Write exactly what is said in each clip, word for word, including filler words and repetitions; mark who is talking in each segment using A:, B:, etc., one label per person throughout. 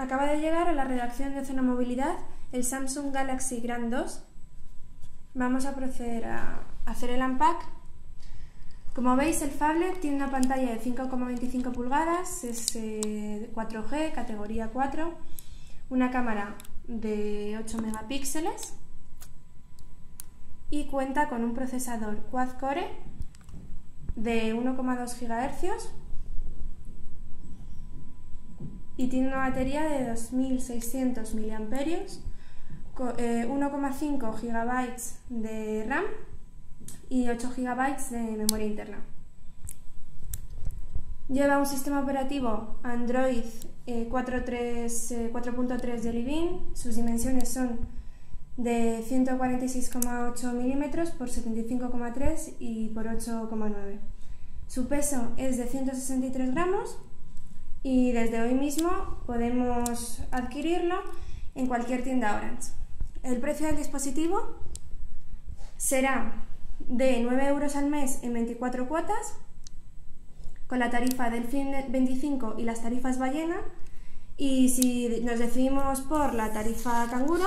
A: acaba de llegar a la redacción de Zona Movilidad el Samsung Galaxy Grand dos. Vamos a proceder a hacer el unpack. Como veis, el phablet tiene una pantalla de cinco coma veinticinco pulgadas, es eh, cuatro G, categoría cuatro, una cámara de ocho megapíxeles y cuenta con un procesador quad-core de uno coma dos gigahercios y tiene una batería de dos mil seiscientos miliamperios hora, eh, uno coma cinco gigabytes de RAM y ocho gigabytes de memoria interna. Lleva un sistema operativo Android eh, cuatro punto tres Jelly Bean. Sus dimensiones son de ciento cuarenta y seis coma ocho milímetros por setenta y cinco coma tres y por ocho coma nueve. Su peso es de ciento sesenta y tres gramos y desde hoy mismo podemos adquirirlo en cualquier tienda Orange. El precio del dispositivo será de nueve euros al mes en veinticuatro cuotas, con la tarifa Delfín veinticinco y las tarifas Ballena, y si nos decidimos por la tarifa Canguro,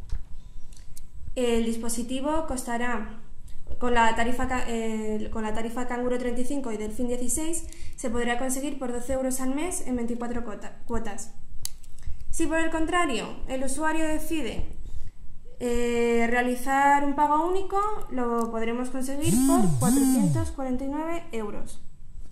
A: el dispositivo costará, con la tarifa, eh, con la tarifa Canguro treinta y cinco y Delfín dieciséis, se podrá conseguir por doce euros al mes en veinticuatro cuotas. Si por el contrario el usuario decide eh, realizar un pago único, lo podremos conseguir por cuatrocientos cuarenta y nueve euros.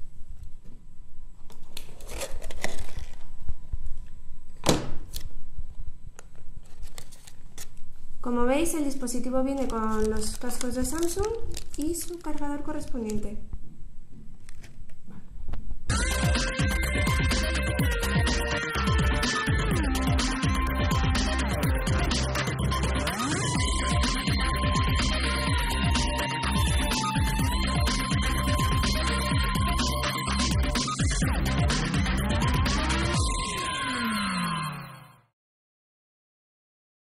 A: Como veis, el dispositivo viene con los cascos de Samsung y su cargador correspondiente.